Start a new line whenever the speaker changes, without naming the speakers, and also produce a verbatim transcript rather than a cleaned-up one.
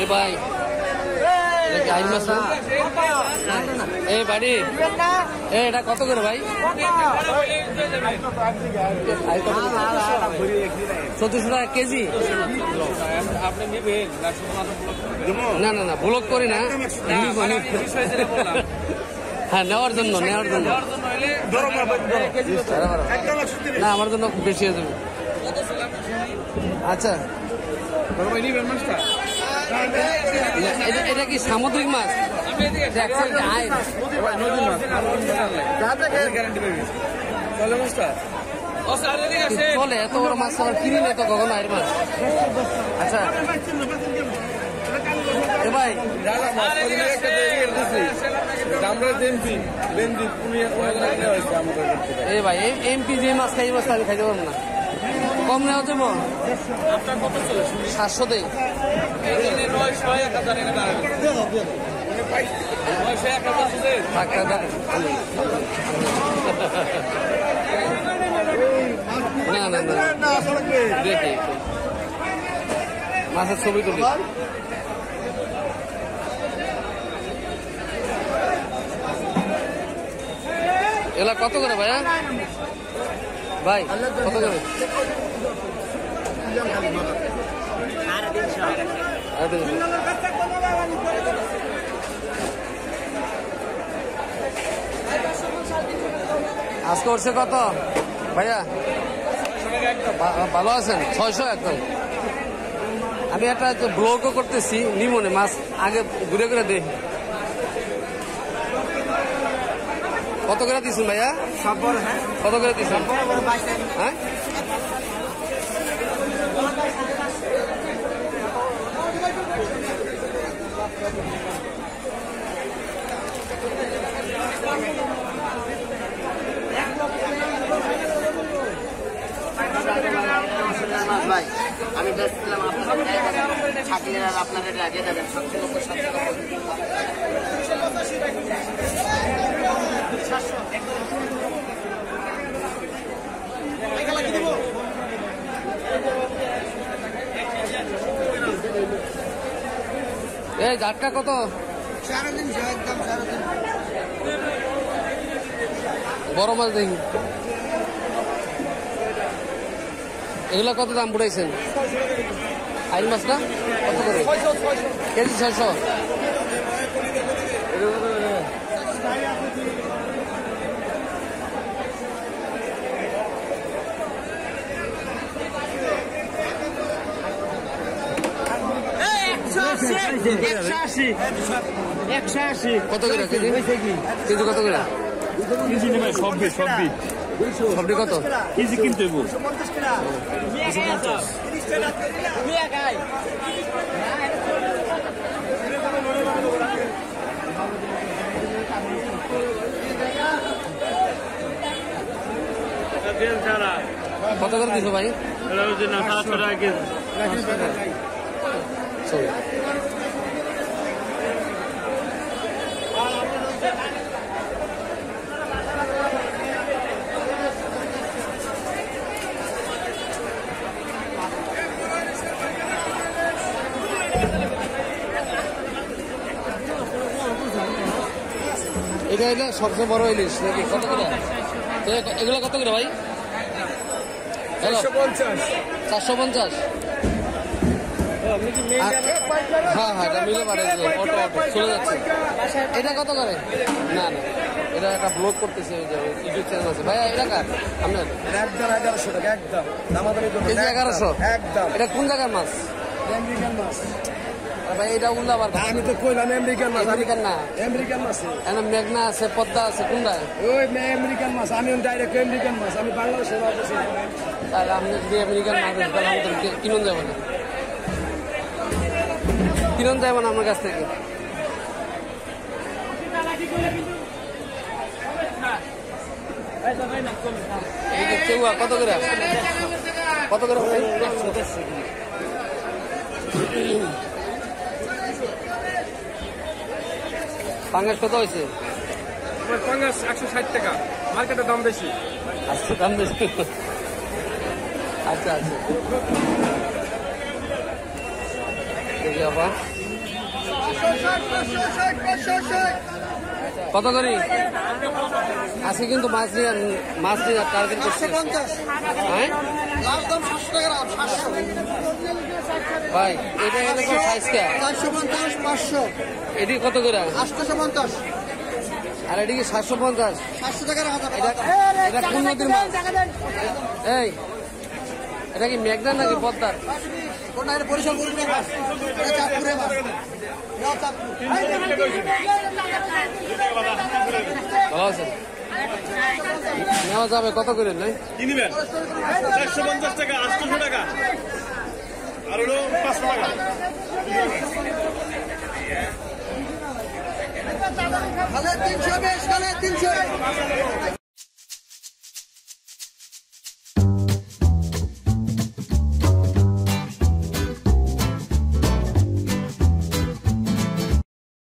এ ভাই এ বাড়ি এটা কত করে ভাই? চোদ্দশো টাকা কেজি? না না না ব্লক করি না, হ্যাঁ নেওয়ার জন্য নেওয়ার জন্য না, আমার জন্য বেশি হয়ে যাবে। আচ্ছা এটা কি সামুদ্রিক মাছ? চলে এত বড় মাছ আবার কিনি না তো কখনো আয়ের মাছ। আচ্ছা এ ভাই এ ভাই এমপি যে মাছ খাই মাছ আমি খাইতে পারবো না, কম নেওয়া যাবো সাতশো দেই। না না না দেখি মাছের ছবি তুলি। এগুলা কত করে ভাইয়া? ভাই কত করে? আজকে উঠছে কত ভাইয়া? ভালো আছেন? ছয়শো একদম। আমি একটা ব্লগও করতেছি নিমনে, মাছ আগে ঘুরে ঘুরে দেখি। কত করে দিচ্ছেন ভাইয়া? কত করে দিচ্ছেন? হ্যাঁ
ভাই আমি দেখছিলাম আপনার আপনাদের আগে দেবেন সাতশো নব্বই সাতশো
এই ঝাটকা কত?
সাড়ে তিনশো একদম সাড়ে তিনশো।
বড় মাছ দেখি এগুলো কত দাম পড়াইছেন? আইন মাছ না কত করে কেজি? ছয়শো। কত করে কেজি? কেজি কত করে?
কেজি নেবে সবজি সবজি
সবজি কত
কেজি কিনতে হইব?
কত করে দিছো ভাই?
সাতশো টাকা কেজি।
এটা এটা সবচেয়ে বড় ইলিশ নাকি? কত করে এগুলো? কত করে ভাই? চারশো পঞ্চাশ। হ্যাঁ হ্যাঁ মিলে পারে, অটো অটো চলে যাচ্ছে। এটা কত করে? না না এটা একটা ব্লগ করতেছে, ইউটিউব চ্যানেল আছে ভাই। এটা কার আপনার?
একদম এগারোশো টাকা একদম
কেজি এগারোশো
একদম।
এটা কোন জায়গার মাছ?
আমেরিকান মাছ
ভাই এটা উল্লা আবার
আমি তো কইলাম আমেরিকান মাছ।
আমেরিকান না,
আমেরিকান মাছ
এখন মেঘনা আছে, পদ্মা আছে, কোনটায়?
ওই আমেরিকান মাছ। আমি ডাইরেক্ট আমেরিকান মাছ। আমি বাংলাদেশে মাছ আছি।
তাহলে আপনি যদি আমেরিকান মাছ তাহলে আমাদের কিনুন যাবে না, কিনুন যাবে না আমার কাছ থেকে। চেউয়া কত করে? কত করে? পাঙ্গাস কত হয়েছে?
পাঙ্গাস একশো ষাট টাকা। মার্কেটের দাম বেশি।
আচ্ছা দাম বেশি। আচ্ছা আচ্ছা ঠিক আছে। কত করি আজকে কিন্তু মাছ নিয়ে মাছ নিয়ে টার্গেট করছে হ্যাঁ ভাই এটা এরকম সাইজ কে
চারশো পঞ্চাশ পাঁচশো
এটি কত করে
আটশোশো পঞ্চাশ
আর এদিকে সাতশো পঞ্চাশ
সাতশো টাকার হাজার
এটা এটা কোন নদীর মাছ এই এটা কি মেঘনা নাকি পদ্মার
কোনটা এটা পরিষ্কার পরিষ্কার মাছ এটা চাঁদপুরের মাছ এটাও চাঁদপুর।
ভালো আছে নেওয়া যাবে কত করে নাই
কি নিবেন চারশো পঞ্চাশ টাকা আটশোশো টাকা আর হলো পাঁচশো টাকা
তাহলে তিনশো বেশ তাহলে তিনশো